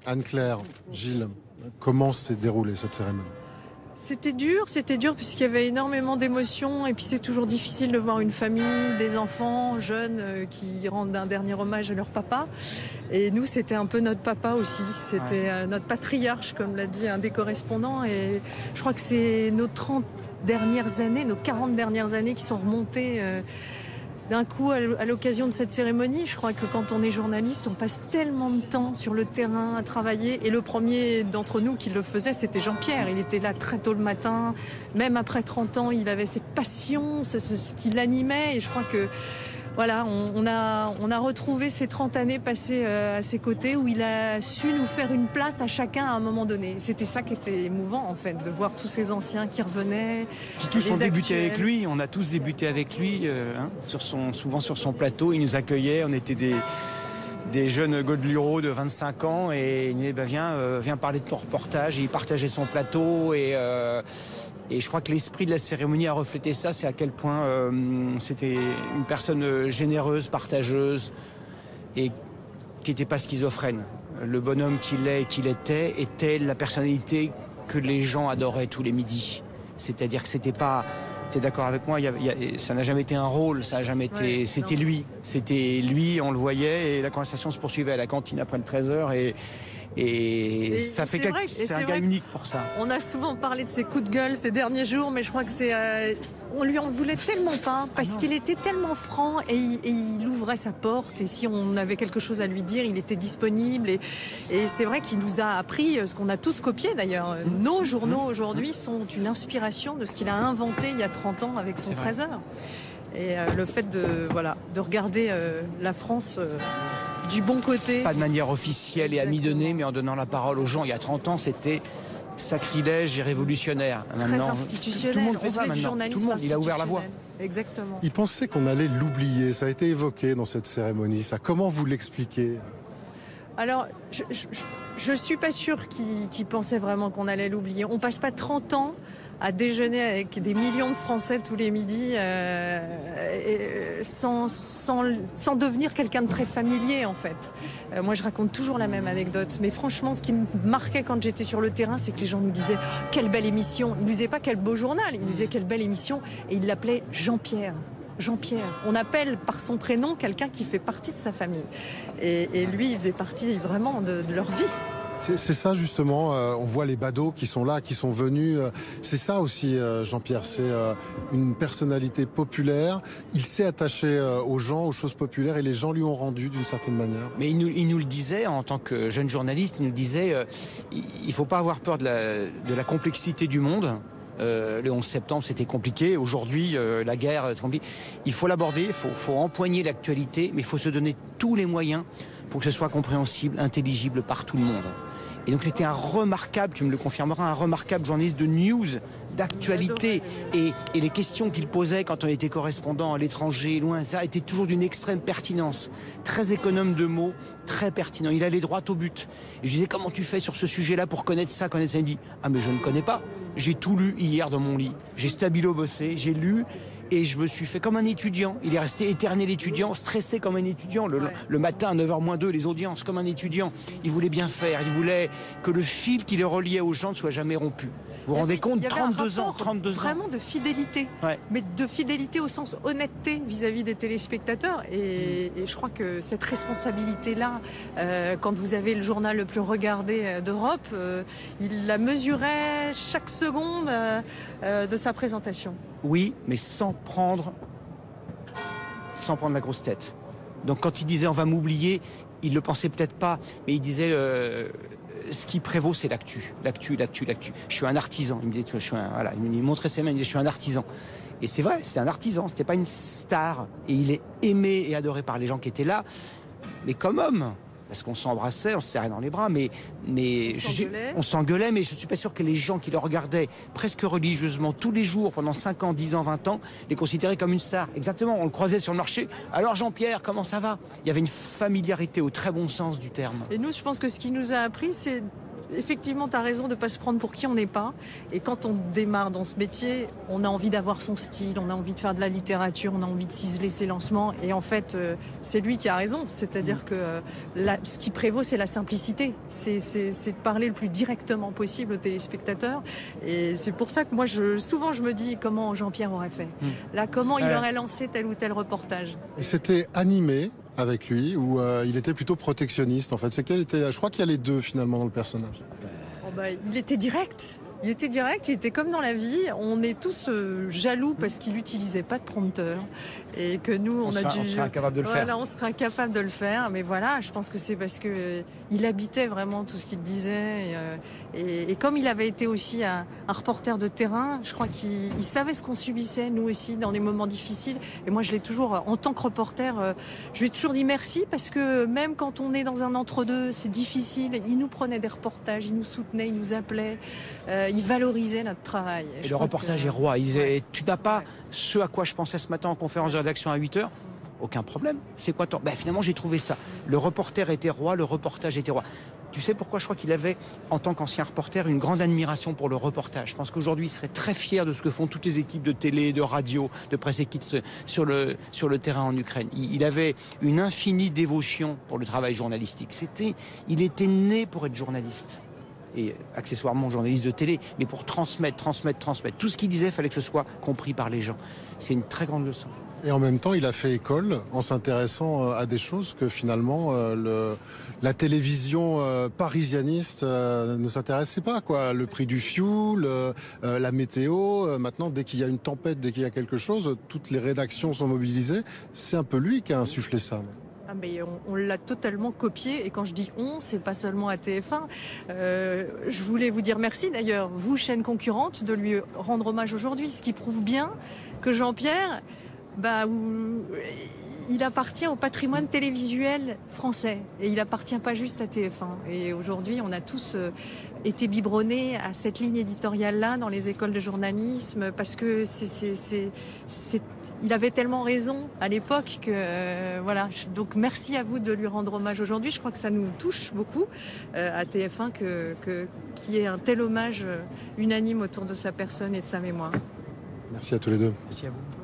Anne-Claire, Gilles, comment s'est déroulée cette cérémonie? C'était dur puisqu'il y avait énormément d'émotions et puis c'est toujours difficile de voir une famille, des enfants jeunes qui rendent un dernier hommage à leur papa. Et nous, c'était un peu notre papa aussi, c'était notre patriarche, comme l'a dit un des correspondants. Et je crois que c'est nos 30 dernières années, nos 40 dernières années qui sont remontées d'un coup à l'occasion de cette cérémonie. Je crois que quand on est journaliste, on passe tellement de temps sur le terrain à travailler. Et le premier d'entre nous qui le faisait, c'était Jean-Pierre. Il était là très tôt le matin. Même après 30 ans, il avait cette passion, ce qui l'animait. Et je crois que voilà, on a retrouvé ces 30 années passées à ses côtés où il a su nous faire une place à chacun à un moment donné. C'était ça qui était émouvant en fait, de voir tous ces anciens qui revenaient. Tous ont débuté avec lui, on a tous débuté avec lui, souvent sur son plateau, il nous accueillait, on était des jeunes godelureaux de 25 ans et il nous disait viens parler de ton reportage, et il partageait son plateau et je crois que l'esprit de la cérémonie a reflété ça, c'est à quel point c'était une personne généreuse, partageuse et qui n'était pas schizophrène. Le bonhomme qu'il est et qu'il était la personnalité que les gens adoraient tous les midis. C'est-à-dire que c'était pas... Tu es d'accord avec moi, ça n'a jamais été un rôle, ça a jamais été... C'était lui. C'était lui, on le voyait et la conversation se poursuivait à la cantine après le 13h et ça fait c'est un gars unique pour ça. On a souvent parlé de ses coups de gueule ces derniers jours, mais je crois que on lui en voulait tellement pas, parce qu'il était tellement franc et il ouvrait sa porte. Et si on avait quelque chose à lui dire, il était disponible. Et c'est vrai qu'il nous a appris ce qu'on a tous copié d'ailleurs. Nos journaux aujourd'hui sont une inspiration de ce qu'il a inventé il y a 30 ans avec son 13h. Et le fait de regarder la France du bon côté. Pas de manière officielle et à mi-donner, mais en donnant la parole aux gens. Il y a 30 ans, c'était sacrilège et révolutionnaire. Maintenant, très institutionnel. Tout le monde fait ça maintenant. Tout le monde, il a ouvert la voie. Exactement. Il pensait qu'on allait l'oublier. Ça a été évoqué dans cette cérémonie. Ça, comment vous l'expliquez? Alors, je suis pas sûre qu'il pensait vraiment qu'on allait l'oublier. On passe pas 30 ans à déjeuner avec des millions de Français tous les midis sans devenir quelqu'un de très familier en fait. Moi je raconte toujours la même anecdote, mais franchement ce qui me marquait quand j'étais sur le terrain, c'est que les gens nous disaient quelle belle émission. Ils nous disaient pas quel beau journal, ils nous disaient quelle belle émission et ils l'appelaient Jean-Pierre. Jean-Pierre. On appelle par son prénom quelqu'un qui fait partie de sa famille. Et lui, il faisait partie vraiment de leur vie. C'est ça justement, on voit les badauds qui sont là, qui sont venus. C'est ça aussi, Jean-Pierre, c'est une personnalité populaire. Il s'est attaché aux gens, aux choses populaires et les gens lui ont rendu d'une certaine manière. Mais il nous le disait en tant que jeune journaliste, il nous disait il ne faut pas avoir peur de la complexité du monde. Le 11 septembre, c'était compliqué. Aujourd'hui, la guerre, c'est compliqué. Il faut l'aborder, il faut empoigner l'actualité, mais il faut se donner tous les moyens pour que ce soit compréhensible, intelligible par tout le monde. Et donc c'était un remarquable, tu me le confirmeras, un remarquable journaliste de news, d'actualité. Et les questions qu'il posait quand on était correspondant à l'étranger, loin, ça était toujours d'une extrême pertinence. Très économe de mots, très pertinent. Il allait droit au but. Et je disais, comment tu fais sur ce sujet-là pour connaître ça, connaître ça? Il me dit, ah mais je ne connais pas. J'ai tout lu hier dans mon lit. J'ai stabilo-bossé, j'ai lu. Et je me suis fait comme un étudiant. Il est resté éternel étudiant, stressé comme un étudiant. Le matin à 9h-2, les audiences, comme un étudiant. Il voulait bien faire. Il voulait que le fil qui les reliait aux gens ne soit jamais rompu. Vous vous rendez compte, 32 ans. Vraiment de fidélité. Ouais. Mais de fidélité au sens honnêteté vis-à-vis des téléspectateurs. Et je crois que cette responsabilité-là, quand vous avez le journal le plus regardé d'Europe, il la mesurait chaque seconde de sa présentation. Oui, mais sans prendre la grosse tête. Donc quand il disait on va m'oublier, il le pensait peut-être pas, mais il disait ce qui prévaut c'est l'actu. Je suis un artisan. Il me disait il montrait ses mains, il me disait je suis un artisan. Et c'est vrai, c'était un artisan, c'était pas une star. Et il est aimé et adoré par les gens qui étaient là, mais comme homme. Parce qu'on s'embrassait, on se serrait dans les bras, mais on s'engueulait, mais je ne suis pas sûr que les gens qui le regardaient presque religieusement tous les jours pendant 5 ans, 10 ans, 20 ans, les considéraient comme une star. Exactement, on le croisait sur le marché. Alors Jean-Pierre, comment ça va? Il y avait une familiarité au très bon sens du terme. Et nous, je pense que ce qui nous a appris, c'est effectivement, tu as raison de ne pas se prendre pour qui on n'est pas. Et quand on démarre dans ce métier, on a envie d'avoir son style, on a envie de faire de la littérature, on a envie de ciseler ses lancements. Et en fait, c'est lui qui a raison. C'est-à-dire que ce qui prévaut, c'est la simplicité. C'est de parler le plus directement possible aux téléspectateurs. Et c'est pour ça que moi, souvent, je me dis comment Jean-Pierre aurait fait. Là, comment il aurait lancé tel ou tel reportage. Et c'était animé avec lui ou il était plutôt protectionniste en fait? Je crois qu'il y a les deux finalement dans le personnage. Il était direct. Il était comme dans la vie. On est tous jaloux parce qu'il n'utilisait pas de prompteur. Et que nous, on serait incapable de le faire. On serait incapable de le faire. Mais voilà, je pense que c'est parce qu'il habitait vraiment tout ce qu'il disait. Et comme il avait été aussi un reporter de terrain, je crois qu'il savait ce qu'on subissait, nous aussi, dans les moments difficiles. Et moi, je l'ai toujours, en tant que reporter, je lui ai toujours dit merci parce que même quand on est dans un entre-deux, c'est difficile. Il nous prenait des reportages, il nous soutenait, il nous appelait. Il valorisait notre travail. Et le reportage est roi. Tu n'as pas ce à quoi je pensais ce matin en conférence de rédaction à 8h? Aucun problème. C'est quoi ton... Finalement, j'ai trouvé ça. Le reporter était roi, le reportage était roi. Tu sais pourquoi? Je crois qu'il avait, en tant qu'ancien reporter, une grande admiration pour le reportage. Je pense qu'aujourd'hui, il serait très fier de ce que font toutes les équipes de télé, de radio, de presse écrite sur le terrain en Ukraine. Il avait une infinie dévotion pour le travail journalistique. Il était né pour être journaliste. Et accessoirement journaliste de télé, mais pour transmettre. Tout ce qu'il disait, il fallait que ce soit compris par les gens. C'est une très grande leçon. Et en même temps, il a fait école en s'intéressant à des choses que finalement la télévision parisianiste ne s'intéressait pas, quoi. Le prix du fioul, la météo. Maintenant, dès qu'il y a une tempête, dès qu'il y a quelque chose, toutes les rédactions sont mobilisées. C'est un peu lui qui a insufflé ça. Mais on l'a totalement copié, et quand je dis on, c'est pas seulement à TF1. Je voulais vous dire merci d'ailleurs, vous, chaîne concurrente, de lui rendre hommage aujourd'hui, ce qui prouve bien que Jean-Pierre, il appartient au patrimoine télévisuel français, et il appartient pas juste à TF1. Et aujourd'hui, on a tous été biberonnés à cette ligne éditoriale-là dans les écoles de journalisme, parce que il avait tellement raison à l'époque que voilà. Donc merci à vous de lui rendre hommage aujourd'hui. Je crois que ça nous touche beaucoup à TF1 qu'il y ait un tel hommage unanime autour de sa personne et de sa mémoire. Merci à tous les deux. Merci à vous.